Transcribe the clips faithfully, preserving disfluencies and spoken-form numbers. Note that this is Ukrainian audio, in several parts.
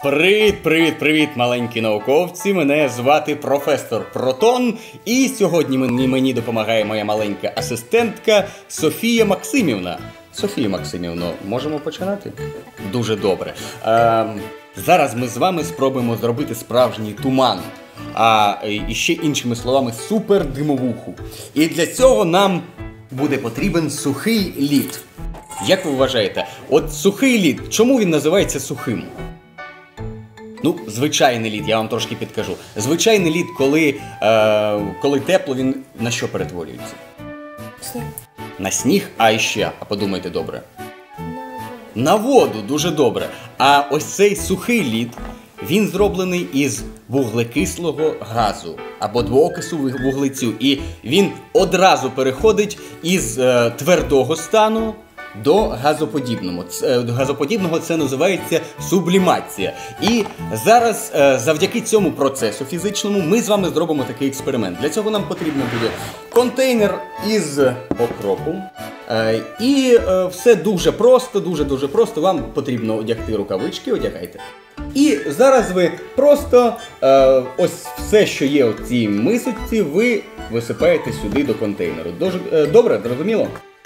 Привіт, привіт, привіт, маленькі науковці! Мене звати професор Протон, і сьогодні мені, мені допомагає моя маленька асистентка Софія Максимівна. Софія Максимівна, можемо починати? Дуже добре. Е, зараз ми з вами спробуємо зробити справжній туман, а і ще іншими словами супердимовуху. І для цього нам буде потрібен сухий лід. Як ви вважаєте, от сухий лід, чому він називається сухим? Ну, звичайний лід, я вам трошки підкажу. Звичайний лід, коли, е, коли тепло, він на що перетворюється? Сніг. На сніг, а ще, а подумайте добре. На воду, дуже добре. А ось цей сухий лід, він зроблений із вуглекислого газу або двоокису вуглецю. І він одразу переходить із е, твердого стану до газоподібного. Газоподібного це називається сублімація. І зараз завдяки цьому процесу фізичному ми з вами зробимо такий експеримент. Для цього нам потрібно буде контейнер із окропом. І все дуже просто, дуже-дуже просто. Вам потрібно одягти рукавички, одягайте. І зараз ви просто ось все, що є в цій мисочці, ви висипаєте сюди до контейнеру. Добре, зрозуміло?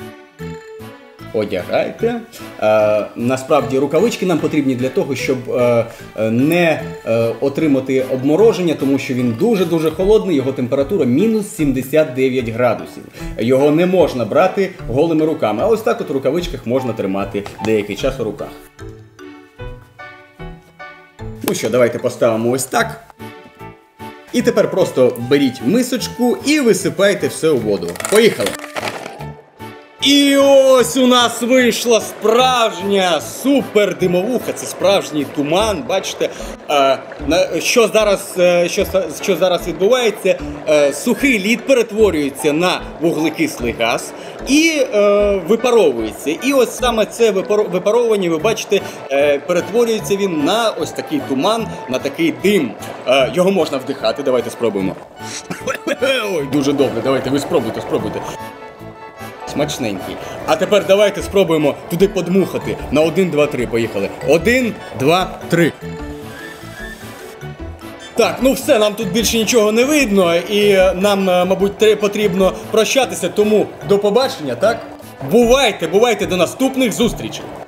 Одягайте. Е, насправді рукавички нам потрібні для того, щоб е, не е, отримати обмороження, тому що він дуже-дуже холодний, його температура мінус сімдесят дев'ять градусів. Його не можна брати голими руками, а ось так от у рукавичках можна тримати деякий час у руках. Ну що, давайте поставимо ось так. І тепер просто беріть мисочку і висипайте все у воду. Поїхали! І ось у нас вийшла справжня супердимовуха, це справжній туман, бачите, е, що, зараз, е, що, що зараз відбувається, е, сухий лід перетворюється на вуглекислий газ і е, випаровується. І ось саме це випаровування, ви бачите, е, перетворюється він на ось такий туман, на такий дим. Е, його можна вдихати, давайте спробуємо. Ой, дуже добре, давайте, ви спробуйте, спробуйте. Смачненький. А тепер давайте спробуємо туди подмухати. На один, два, три. Поїхали. Один, два, три. Так, ну все, нам тут більше нічого не видно. І нам, мабуть, потрібно прощатися. Тому до побачення, так? Бувайте, бувайте, до наступних зустрічей.